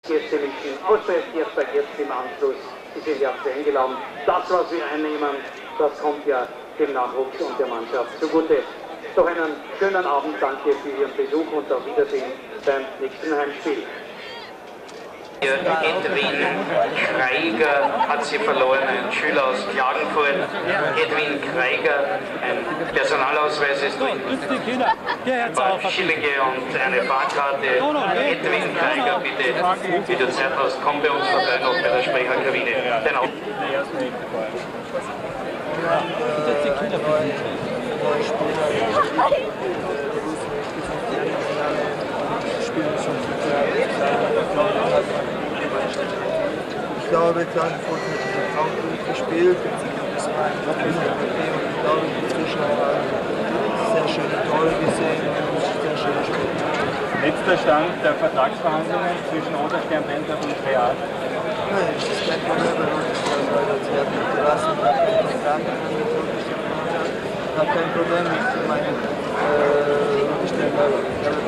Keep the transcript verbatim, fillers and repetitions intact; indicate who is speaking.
Speaker 1: Gäste mischen, auspressiert bei Gästen im Anschluss. Sie sind herzlich eingeladen. Das, was wir einnehmen, das kommt ja dem Nachwuchs und der Mannschaft zugute. Doch einen schönen Abend, danke für Ihren Besuch und auf Wiedersehen beim nächsten Heimspiel.
Speaker 2: Edwin Kreiger hat sie verloren, ein Schüler aus Klagenfurt. Edwin Kreiger, ein Personalausweis ist drin, ein paar Schillinge und eine Fahrkarte. Edwin Kreiger, bitte, wie du Zeit hast, komm bei uns vorbei noch bei der Sprecherkabine. Genau.
Speaker 3: Ich glaube, Klagenfurt hat diese Traum gut gespielt. Das war ein Problem. Ich glaube, die Zuschauer haben sehr schöne Tore gesehen und sehr schöne Spiele.
Speaker 4: Letzter Stand der Vertragsverhandlungen zwischen Oderstern, Bentler und Real.
Speaker 3: Nein, das ist kein Problem bei uns, weil sie hat mich gelassen, ich habe den Vertrag angeboten. Ich habe kein Problem mit meinen äh, Stellen.